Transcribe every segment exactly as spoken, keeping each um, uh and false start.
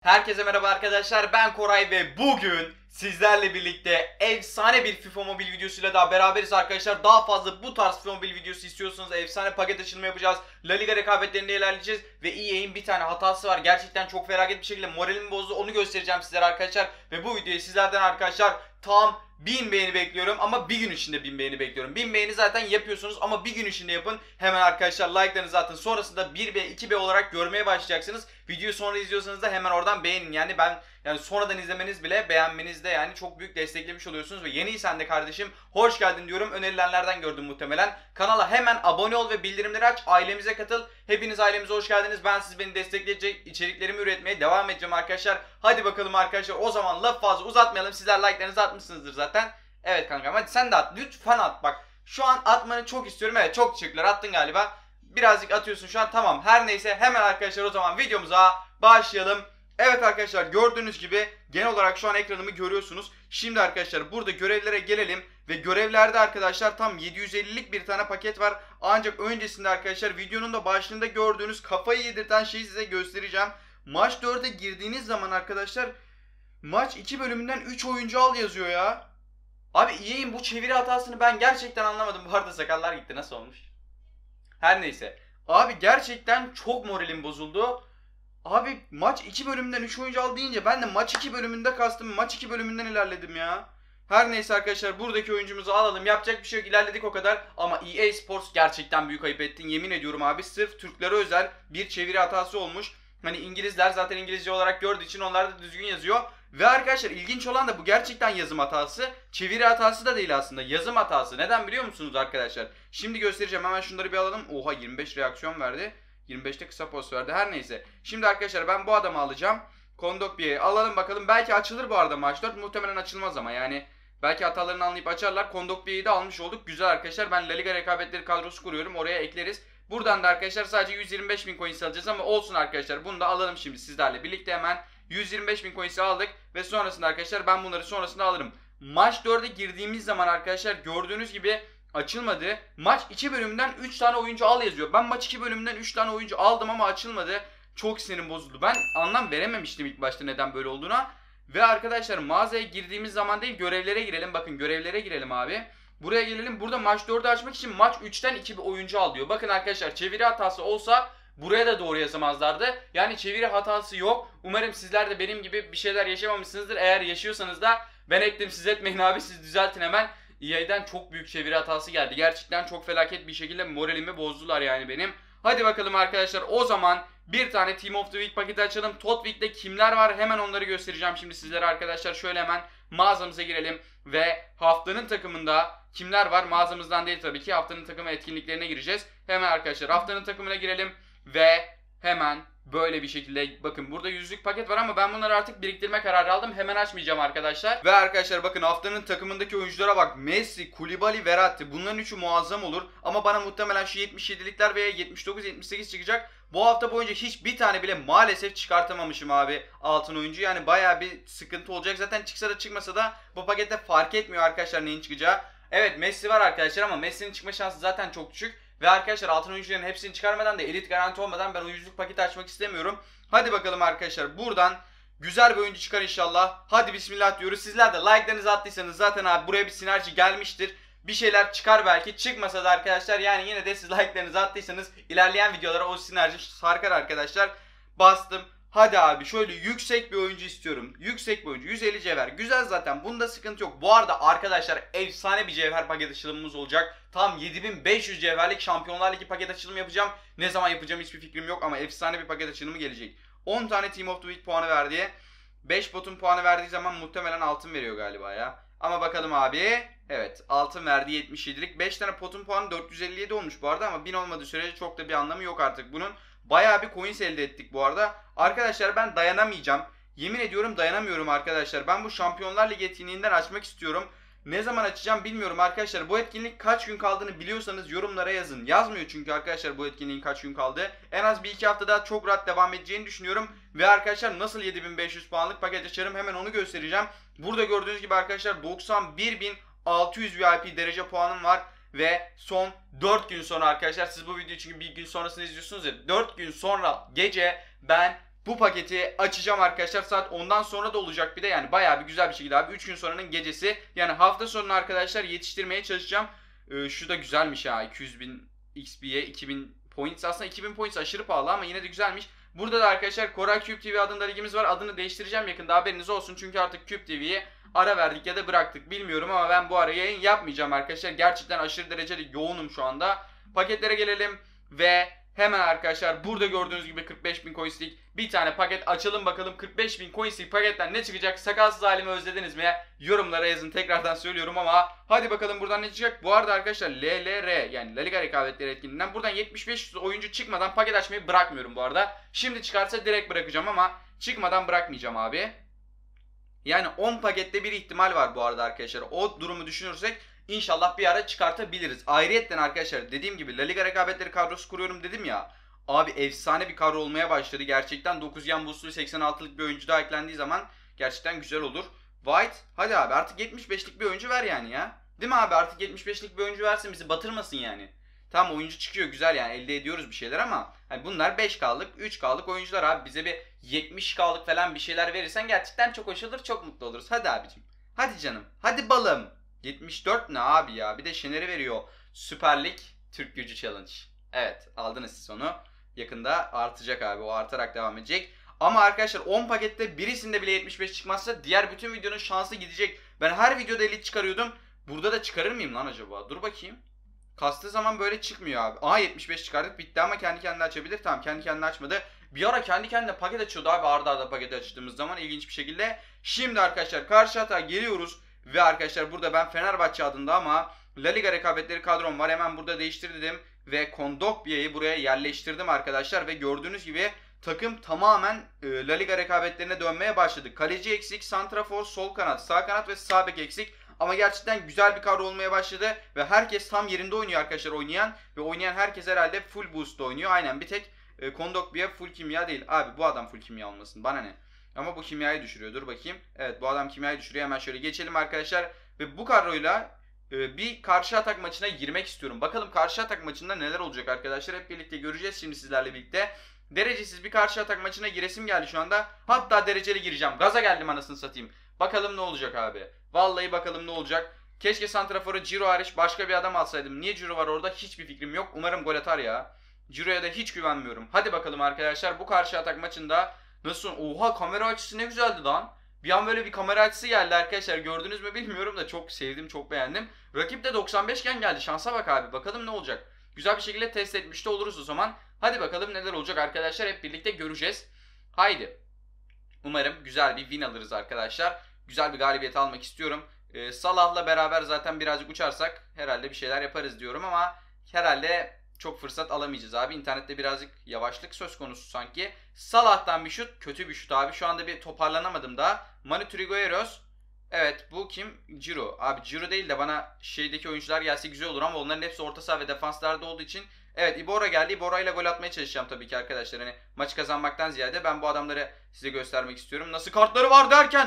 Herkese merhaba arkadaşlar, ben Koray ve bugün sizlerle birlikte efsane bir FIFA Mobil videosuyla daha beraberiz arkadaşlar. Daha fazla bu tarz FIFA Mobil videosu istiyorsanız efsane paket açılımı yapacağız. La Liga rekabetlerinde ilerleyeceğiz ve E A'nin bir tane hatası var. Gerçekten çok felaket bir şekilde moralimi bozdu, onu göstereceğim sizlere arkadaşlar. Ve bu videoyu sizlerden arkadaşlar tam bin beğeni bekliyorum ama bir gün içinde bin beğeni bekliyorum. bin beğeni zaten yapıyorsunuz ama bir gün içinde yapın. Hemen arkadaşlar like'larınızı atın. Sonrasında bir B iki B olarak görmeye başlayacaksınız. Videoyu sonra izliyorsanız da hemen oradan beğenin. Yani ben yani sonradan izlemeniz bile beğenmeniz de yani çok büyük desteklemiş oluyorsunuz. Ve yeniysen de kardeşim hoş geldin diyorum. Önerilenlerden gördüm muhtemelen. Kanala hemen abone ol ve bildirimleri aç. Ailemize katıl. Hepiniz ailemize hoş geldiniz. Ben siz beni destekleyecek içeriklerimi üretmeye devam edeceğim arkadaşlar. Hadi bakalım arkadaşlar. O zaman laf fazla uzatmayalım. Sizler like'larınızı atmışsınızdır zaten. Evet kankam, hadi sen de at. Lütfen at bak. Şu an atmanı çok istiyorum. Evet, çok teşekkürler. Attın galiba. Birazcık atıyorsun şu an. Tamam. Her neyse hemen arkadaşlar o zaman videomuza başlayalım. Evet arkadaşlar, gördüğünüz gibi genel olarak şu an ekranımı görüyorsunuz. Şimdi arkadaşlar burada görevlere gelelim. Ve görevlerde arkadaşlar tam yedi yüz ellilik bir tane paket var. Ancak öncesinde arkadaşlar videonun da başlığında gördüğünüz kafayı yedirten şeyi size göstereceğim. Maç dörde girdiğiniz zaman arkadaşlar maç iki bölümünden üç oyuncu al yazıyor ya. Abi E A'nin bu çeviri hatasını ben gerçekten anlamadım. Bu arada sakallar gitti, nasıl olmuş? Her neyse. Abi gerçekten çok moralim bozuldu. Abi maç iki bölümden üç oyuncu al deyince ben de maç iki bölümünde kastım. Maç iki bölümünden ilerledim ya. Her neyse arkadaşlar, buradaki oyuncumuzu alalım. Yapacak bir şey yok, ilerledik o kadar. Ama E A Sports gerçekten büyük ayıp ettin. Yemin ediyorum abi, sırf Türklere özel bir çeviri hatası olmuş. Hani İngilizler zaten İngilizce olarak gördüğü için onlar da düzgün yazıyor. Ve arkadaşlar ilginç olan da bu gerçekten yazım hatası. Çeviri hatası da değil aslında, yazım hatası. Neden biliyor musunuz arkadaşlar? Şimdi göstereceğim, hemen şunları bir alalım. Oha, yirmi beş reaksiyon verdi. yirmi beşte kısa post verdi. Her neyse. Şimdi arkadaşlar ben bu adamı alacağım. Kondogbie'yi alalım bakalım. Belki açılır bu arada maç dört. Muhtemelen açılmaz ama yani. Belki hatalarını anlayıp açarlar. Kondogbie'yi de almış olduk. Güzel arkadaşlar. Ben La Liga rekabetleri kadrosu kuruyorum. Oraya ekleriz. Buradan da arkadaşlar sadece yüz yirmi beş bin coins alacağız ama olsun arkadaşlar. Bunu da alalım şimdi sizlerle birlikte hemen. yüz yirmi beş bin coins'i aldık. Ve sonrasında arkadaşlar ben bunları sonrasında alırım. Maç dörde girdiğimiz zaman arkadaşlar gördüğünüz gibi açılmadı. Maç iki bölümünden üç tane oyuncu al yazıyor. Ben maç iki bölümünden üç tane oyuncu aldım ama açılmadı. Çok sinirim bozuldu. Ben anlam verememiştim ilk başta neden böyle olduğuna. Ve arkadaşlar mağazaya girdiğimiz zaman değil, görevlere girelim. Bakın görevlere girelim abi. Buraya gelelim. Burada maç dördü açmak için maç üçten iki oyuncu al diyor. Bakın arkadaşlar, çeviri hatası olsa buraya da doğru yazamazlardı. Yani çeviri hatası yok. Umarım sizler de benim gibi bir şeyler yaşamamışsınızdır. Eğer yaşıyorsanız da ben ektim, siz etmeyin abi, siz düzeltin hemen. E A'den çok büyük çeviri hatası geldi. Gerçekten çok felaket bir şekilde moralimi bozdular yani benim. Hadi bakalım arkadaşlar, o zaman bir tane Team of the Week paketi açalım. Tot Week'te kimler var hemen onları göstereceğim şimdi sizlere arkadaşlar. Şöyle hemen mağazamıza girelim ve haftanın takımında kimler var? Mağazamızdan değil tabii ki, haftanın takımı etkinliklerine gireceğiz. Hemen arkadaşlar haftanın takımına girelim ve hemen böyle bir şekilde bakın burada yüzlük paket var ama ben bunları artık biriktirme kararı aldım. Hemen açmayacağım arkadaşlar. Ve arkadaşlar bakın haftanın takımındaki oyunculara bak. Messi, Koulibaly, Verratti. Bunların üçü muazzam olur. Ama bana muhtemelen şu yetmiş yedilikler veya yetmiş dokuz yetmiş sekiz çıkacak. Bu hafta boyunca hiçbir tane bile maalesef çıkartamamışım abi altın oyuncu. Yani baya bir sıkıntı olacak. Zaten çıksa da çıkmasa da bu pakette fark etmiyor arkadaşlar neyin çıkacağı. Evet, Messi var arkadaşlar ama Messi'nin çıkma şansı zaten çok düşük. Ve arkadaşlar altın oyuncuların hepsini çıkarmadan da elit garanti olmadan ben o yüzlük paketi açmak istemiyorum. Hadi bakalım arkadaşlar, buradan güzel bir oyuncu çıkar inşallah. Hadi bismillah diyoruz. Sizler de like'larınızı attıysanız zaten abi buraya bir sinerji gelmiştir. Bir şeyler çıkar belki. Çıkmasa da arkadaşlar yani yine de siz like'larınızı attıysanız ilerleyen videolara o sinerji sarkar arkadaşlar. Bastım. Hadi abi şöyle yüksek bir oyuncu istiyorum. Yüksek bir oyuncu. yüz elli cevher. Güzel zaten. Bunda sıkıntı yok. Bu arada arkadaşlar efsane bir cevher paket açılımımız olacak. Tam yedi bin beş yüz cevherlik Şampiyonlar Ligi paket açılımı yapacağım. Ne zaman yapacağım hiçbir fikrim yok ama efsane bir paket açılımı gelecek. on tane Team of the Week puanı verdiği. beş botun puanı verdiği zaman muhtemelen altın veriyor galiba ya. Ama bakalım abi. Evet, altın verdi yetmiş yedilik. beş tane potun puanı dört yüz elli yedi olmuş bu arada ama bin olmadığı sürece çok da bir anlamı yok artık bunun. Bayağı bir coins elde ettik bu arada. Arkadaşlar ben dayanamayacağım. Yemin ediyorum dayanamıyorum arkadaşlar. Ben bu Şampiyonlar Ligi etkinliğinden açmak istiyorum. Ne zaman açacağım bilmiyorum arkadaşlar. Bu etkinlik kaç gün kaldığını biliyorsanız yorumlara yazın. Yazmıyor çünkü arkadaşlar bu etkinliğin kaç gün kaldığı. En az bir iki hafta daha çok rahat devam edeceğini düşünüyorum. Ve arkadaşlar nasıl yedi bin beş yüz puanlık paket açarım hemen onu göstereceğim. Burada gördüğünüz gibi arkadaşlar doksan bir bin altı yüz V I P derece puanım var. Ve son dört gün sonra arkadaşlar, siz bu videoyu çünkü bir gün sonrasını izliyorsunuz ya, dört gün sonra gece ben Bu paketi açacağım arkadaşlar. Saat ondan sonra da olacak bir de, yani bayağı bir güzel bir şekilde abi. üç gün sonranın gecesi. Yani hafta sonunu arkadaşlar yetiştirmeye çalışacağım. Ee, şu da güzelmiş ha. iki yüz bin X P'ye iki bin points. Aslında iki bin points aşırı pahalı ama yine de güzelmiş. Burada da arkadaşlar Koray Cube T V adında ligimiz var. Adını değiştireceğim yakında, haberiniz olsun. Çünkü artık Cube T V'ye ara verdik ya da bıraktık bilmiyorum ama ben bu ara yayın yapmayacağım arkadaşlar. Gerçekten aşırı derecede yoğunum şu anda. Paketlere gelelim ve hemen arkadaşlar burada gördüğünüz gibi kırk beş bin coinslik bir tane paket açalım bakalım. kırk beş bin coinslik paketten ne çıkacak? Sakalsız halimi özlediniz mi? Yorumlara yazın, tekrardan söylüyorum ama hadi bakalım buradan ne çıkacak? Bu arada arkadaşlar L L R yani La Liga rekabetleri etkinliğinden buradan yetmiş beş oyuncu çıkmadan paket açmayı bırakmıyorum bu arada. Şimdi çıkarsa direkt bırakacağım ama çıkmadan bırakmayacağım abi. Yani on pakette bir ihtimal var bu arada arkadaşlar. O durumu düşünürsek İnşallah bir ara çıkartabiliriz. Ayrıyetten arkadaşlar dediğim gibi La Liga rekabetleri kadrosu kuruyorum dedim ya. Abi efsane bir kadro olmaya başladı. Gerçekten dokuz yan boostlu seksen altılık bir oyuncu daha eklendiği zaman gerçekten güzel olur. White hadi abi artık yetmiş beşlik bir oyuncu ver yani ya. Değil mi abi, artık yetmiş beşlik bir oyuncu versin, bizi batırmasın yani. Tamam oyuncu çıkıyor güzel yani, elde ediyoruz bir şeyler ama hani bunlar beş K'lık üç K'lık oyuncular abi. Bize bir yetmiş K'lık falan bir şeyler verirsen gerçekten çok hoş olur, çok mutlu oluruz. Hadi abicim. Hadi canım. Hadi balım. yetmiş dört ne abi ya? Bir de Şener'i veriyor. Süper Lig Türk Gücü Challenge. Evet, aldınız siz onu. Yakında artacak abi. O artarak devam edecek. Ama arkadaşlar on pakette birisinde bile yetmiş beş çıkmazsa diğer bütün videonun şansı gidecek. Ben her videoda elit çıkarıyordum. Burada da çıkarır mıyım lan acaba? Dur bakayım. Kastığı zaman böyle çıkmıyor abi. Aa yetmiş beş çıkardık, bitti ama kendi kendine açabilir. Tamam, kendi kendine açmadı. Bir ara kendi kendine paket açıyordu abi, arda arda paket açtığımız zaman ilginç bir şekilde. Şimdi arkadaşlar karşı hata geliyoruz. Ve arkadaşlar burada ben Fenerbahçe adında ama La Liga rekabetleri kadrom var. Hemen burada değiştirdim ve Kondogbia buraya yerleştirdim arkadaşlar. Ve gördüğünüz gibi takım tamamen e, La Liga rekabetlerine dönmeye başladı. Kaleci eksik, santrafor, sol kanat, sağ kanat ve sağ bek eksik. Ama gerçekten güzel bir kadro olmaya başladı. Ve herkes tam yerinde oynuyor arkadaşlar oynayan. Ve oynayan herkes herhalde full boost oynuyor. Aynen, bir tek e, Kondogbia full kimya değil. Abi bu adam full kimya olmasın, bana ne? Ama bu kimyayı düşürüyor. Dur bakayım. Evet, bu adam kimyayı düşürüyor. Hemen şöyle geçelim arkadaşlar. Ve bu kadroyla e, bir karşı atak maçına girmek istiyorum. Bakalım karşı atak maçında neler olacak arkadaşlar. Hep birlikte göreceğiz şimdi sizlerle birlikte. Derecesiz bir karşı atak maçına giresim geldi şu anda. Hatta dereceli gireceğim. Gaza geldim anasını satayım. Bakalım ne olacak abi. Vallahi bakalım ne olacak. Keşke santraforu Ciro hariç başka bir adam alsaydım. Niye Ciro var orada hiçbir fikrim yok. Umarım gol atar ya. Ciro'ya da hiç güvenmiyorum. Hadi bakalım arkadaşlar, bu karşı atak maçında nasıl? Oha, kamera açısı ne güzeldi lan. Bir an böyle bir kamera açısı geldi arkadaşlar. Gördünüz mü bilmiyorum da çok sevdim, çok beğendim. Rakip de doksan beş iken geldi. Şansa bak abi. Bakalım ne olacak. Güzel bir şekilde test etmiş de oluruz o zaman. Hadi bakalım neler olacak arkadaşlar. Hep birlikte göreceğiz. Haydi. Umarım güzel bir win alırız arkadaşlar. Güzel bir galibiyet almak istiyorum. Ee, Salah'la beraber zaten birazcık uçarsak herhalde bir şeyler yaparız diyorum ama herhalde çok fırsat alamayacağız abi. İnternette birazcık yavaşlık söz konusu sanki. Salah'tan bir şut. Kötü bir şut abi. Şu anda bir toparlanamadım daha. Manu Trigueros. Evet, bu kim? Ciro. Abi Ciro değil de bana şeydeki oyuncular gelse güzel olur ama onların hepsi orta saha ve defanslarda olduğu için. Evet, Iborra geldi. Iborra ile gol atmaya çalışacağım tabii ki arkadaşlar. Hani maçı kazanmaktan ziyade ben bu adamları size göstermek istiyorum. Nasıl kartları var derken.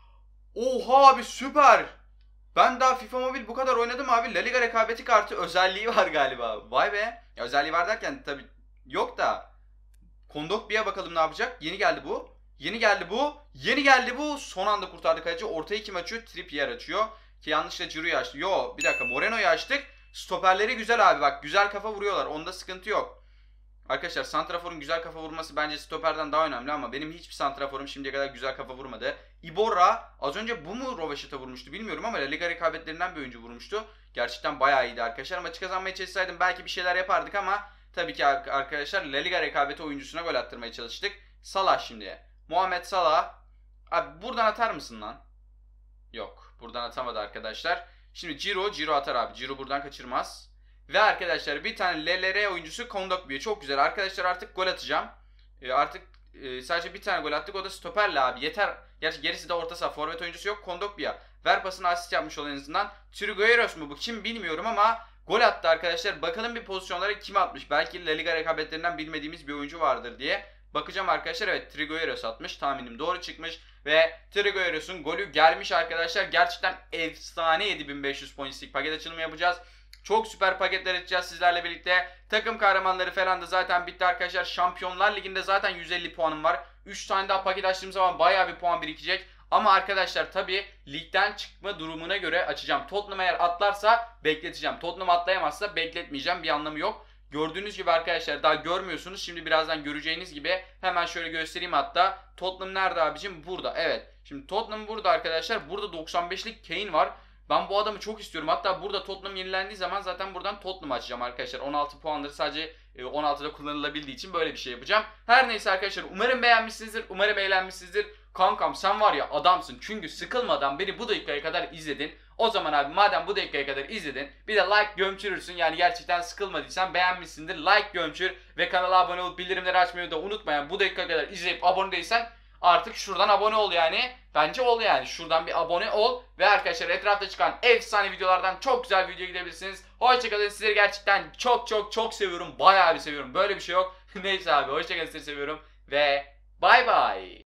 Oha abi, süper. Ben daha FIFA Mobile bu kadar oynadım abi. La Liga rekabeti kartı özelliği var galiba. Vay be. Ya özelliği var derken tabii yok da. Kondogbia bakalım ne yapacak. Yeni geldi bu. Yeni geldi bu. Yeni geldi bu. Son anda kurtardı kaleci. Ortayı kim açıyor? Trippier açıyor. Ki yanlışla Ciro'yu açtı. Yo, bir dakika, Moreno'yu açtık. Stoperleri güzel abi, bak güzel kafa vuruyorlar. Onda sıkıntı yok. Arkadaşlar santraforun güzel kafa vurması bence stoperden daha önemli ama benim hiçbir santraforum şimdiye kadar güzel kafa vurmadı. Iborra az önce bu mu Rovaşat'a vurmuştu bilmiyorum ama La Liga rekabetlerinden bir oyuncu vurmuştu. Gerçekten bayağı iyiydi arkadaşlar. Maçı kazanmaya çalışsaydım belki bir şeyler yapardık ama tabii ki arkadaşlar La Liga rekabeti oyuncusuna gol attırmaya çalıştık. Salah şimdi. Muhammed Salah. Abi buradan atar mısın lan? Yok, buradan atamadı arkadaşlar. Şimdi Ciro, Ciro atar abi. Ciro buradan kaçırmaz. Ve arkadaşlar bir tane L L R oyuncusu Kondogbia. Çok güzel arkadaşlar, artık gol atacağım. E, artık e, sadece bir tane gol attık, o da stoperle abi. Yeter. Gerçi gerisi de orta saha. Forvet oyuncusu yok. Kondogbia. Ver pasını, asist yapmış olan en azından. Trigueros mu bu? Kim bilmiyorum ama gol attı arkadaşlar. Bakalım bir pozisyonlara kim atmış. Belki La Liga rekabetlerinden bilmediğimiz bir oyuncu vardır diye. Bakacağım arkadaşlar. Evet, Trigueros atmış. Tahminim doğru çıkmış. Ve Trigueros'un golü gelmiş arkadaşlar. Gerçekten efsane yedi bin beş yüz pointlik paket açılımı yapacağız. Çok süper paketler açacağız sizlerle birlikte. Takım kahramanları falan da zaten bitti arkadaşlar. Şampiyonlar Ligi'nde zaten yüz elli puanım var. üç tane daha paket açtığım zaman bayağı bir puan birikecek. Ama arkadaşlar tabii ligden çıkma durumuna göre açacağım. Tottenham eğer atlarsa bekleteceğim. Tottenham atlayamazsa bekletmeyeceğim. Bir anlamı yok. Gördüğünüz gibi arkadaşlar daha görmüyorsunuz. Şimdi birazdan göreceğiniz gibi hemen şöyle göstereyim hatta. Tottenham nerede abicim? Burada. Evet. Şimdi Tottenham burada arkadaşlar. Burada doksan beşlik Kane var. Ben bu adamı çok istiyorum. Hatta burada Tottenham yenilendiği zaman zaten buradan Tottenham açacağım arkadaşlar. on altı puanları sadece on altıda kullanılabildiği için böyle bir şey yapacağım. Her neyse arkadaşlar umarım beğenmişsinizdir. Umarım eğlenmişsinizdir. Kankam sen var ya adamsın. Çünkü sıkılmadan beni bu dakikaya kadar izledin. O zaman abi madem bu dakikaya kadar izledin bir de like gömçürürsün. Yani gerçekten sıkılmadıysan beğenmişsindir. Like gömçür ve kanala abone olup bildirimleri açmayı da unutmayan bu dakikaya kadar izleyip abone değilsen artık şuradan abone ol yani. Bence ol yani. Şuradan bir abone ol. Ve arkadaşlar etrafta çıkan efsane videolardan çok güzel video gidebilirsiniz. Hoşçakalın. Sizleri gerçekten çok çok çok seviyorum. Bayağı bir seviyorum. Böyle bir şey yok. Neyse abi hoşçakalın, sizleri seviyorum. Ve bay bay.